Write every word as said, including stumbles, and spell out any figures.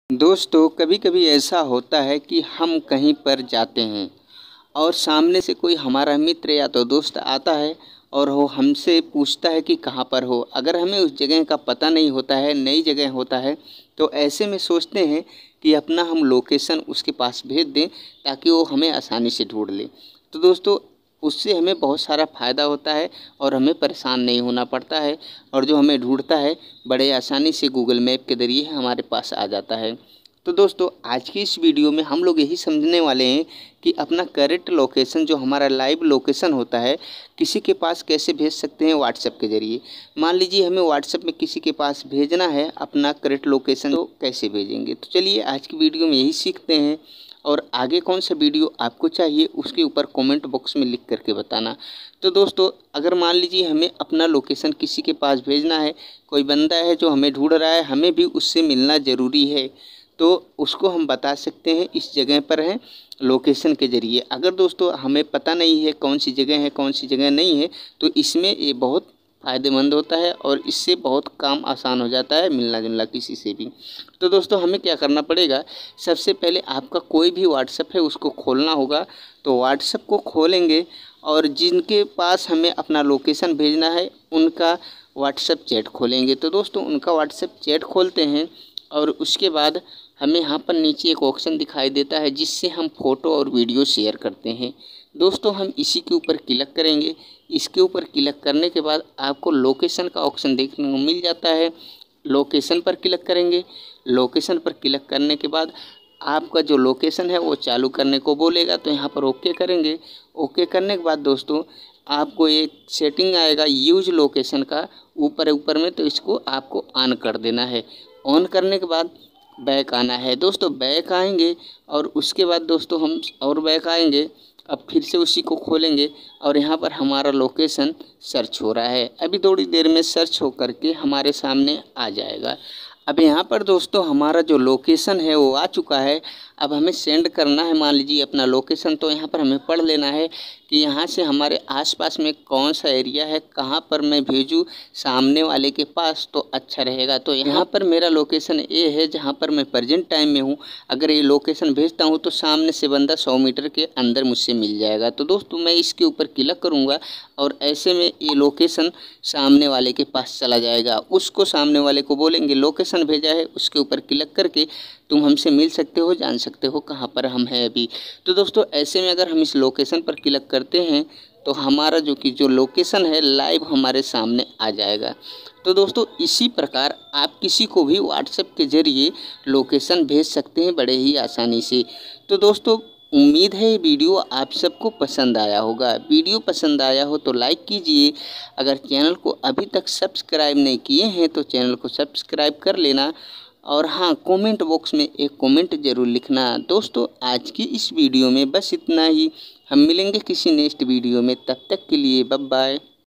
दोस्तों कभी कभी ऐसा होता है कि हम कहीं पर जाते हैं और सामने से कोई हमारा मित्र या तो दोस्त आता है और वो हमसे पूछता है कि कहाँ पर हो। अगर हमें उस जगह का पता नहीं होता है, नई जगह होता है, तो ऐसे में सोचते हैं कि अपना हम लोकेशन उसके पास भेज दें ताकि वो हमें आसानी से ढूंढ ले। तो दोस्तों उससे हमें बहुत सारा फ़ायदा होता है और हमें परेशान नहीं होना पड़ता है, और जो हमें ढूंढता है बड़े आसानी से गूगल मैप के ज़रिए हमारे पास आ जाता है। तो दोस्तों आज की इस वीडियो में हम लोग यही समझने वाले हैं कि अपना करेक्ट लोकेशन, जो हमारा लाइव लोकेशन होता है, किसी के पास कैसे भेज सकते हैं व्हाट्सएप के ज़रिए। मान लीजिए हमें व्हाट्सएप में किसी के पास भेजना है अपना करेक्ट लोकेशन, तो कैसे भेजेंगे। तो चलिए आज की वीडियो में यही सीखते हैं, और आगे कौन सा वीडियो आपको चाहिए उसके ऊपर कमेंट बॉक्स में लिख करके बताना। तो दोस्तों अगर मान लीजिए हमें अपना लोकेशन किसी के पास भेजना है, कोई बंदा है जो हमें ढूंढ रहा है, हमें भी उससे मिलना ज़रूरी है, तो उसको हम बता सकते हैं इस जगह पर है लोकेशन के ज़रिए। अगर दोस्तों हमें पता नहीं है कौन सी जगह है कौन सी जगह नहीं है, तो इसमें ये बहुत फ़ायदेमंद होता है और इससे बहुत काम आसान हो जाता है मिलना जुलना किसी से भी। तो दोस्तों हमें क्या करना पड़ेगा, सबसे पहले आपका कोई भी व्हाट्सएप है उसको खोलना होगा। तो व्हाट्सएप को खोलेंगे और जिनके पास हमें अपना लोकेशन भेजना है उनका व्हाट्सएप चैट खोलेंगे। तो दोस्तों उनका व्हाट्सएप चैट खोलते हैं और उसके बाद हमें यहाँ पर नीचे एक ऑप्शन दिखाई देता है जिससे हम फ़ोटो और वीडियो शेयर करते हैं। दोस्तों हम इसी के ऊपर क्लिक करेंगे। इसके ऊपर क्लिक करने के बाद आपको लोकेशन का ऑप्शन देखने को मिल जाता है। लोकेशन पर क्लिक करेंगे। लोकेशन पर क्लिक करने के बाद आपका जो लोकेशन है वो चालू करने को बोलेगा, तो यहाँ पर ओके करेंगे। ओके करने के बाद दोस्तों आपको एक सेटिंग आएगा यूज लोकेशन का ऊपर ऊपर में, तो इसको आपको ऑन कर देना है। ऑन करने के बाद बैक आना है। दोस्तों बैक आएंगे और उसके बाद दोस्तों हम और बैक आएंगे। अब फिर से उसी को खोलेंगे और यहाँ पर हमारा लोकेशन सर्च हो रहा है। अभी थोड़ी देर में सर्च हो करके हमारे सामने आ जाएगा। अब यहाँ पर दोस्तों हमारा जो लोकेशन है वो आ चुका है। अब हमें सेंड करना है मान लीजिए अपना लोकेशन, तो यहाँ पर हमें पढ़ लेना है कि यहाँ से हमारे आसपास में कौन सा एरिया है, कहाँ पर मैं भेजूँ सामने वाले के पास तो अच्छा रहेगा। तो यहाँ पर मेरा लोकेशन ये है जहाँ पर मैं प्रेजेंट टाइम में हूँ। अगर ये लोकेशन भेजता हूँ तो सामने से बंदा सौ मीटर के अंदर मुझसे मिल जाएगा। तो दोस्तों मैं इसके ऊपर क्लिक करूँगा और ऐसे में ये लोकेशन सामने वाले के पास चला जाएगा। उसको सामने वाले को बोलेंगे लोकेशन भेजा है, उसके ऊपर क्लिक करके तुम हमसे मिल सकते हो, जान सकते हो कहाँ पर हम हैं अभी। तो दोस्तों ऐसे में अगर हम इस लोकेशन पर क्लिक करते हैं तो हमारा जो कि जो लोकेशन है लाइव हमारे सामने आ जाएगा। तो दोस्तों इसी प्रकार आप किसी को भी व्हाट्सएप के ज़रिए लोकेशन भेज सकते हैं बड़े ही आसानी से। तो दोस्तों उम्मीद है ये वीडियो आप सबको पसंद आया होगा। वीडियो पसंद आया हो तो लाइक कीजिए। अगर चैनल को अभी तक सब्सक्राइब नहीं किए हैं तो चैनल को सब्सक्राइब कर लेना, और हाँ कमेंट बॉक्स में एक कमेंट ज़रूर लिखना। दोस्तों आज की इस वीडियो में बस इतना ही। हम मिलेंगे किसी नेक्स्ट वीडियो में, तब तक के लिए बाय बाय।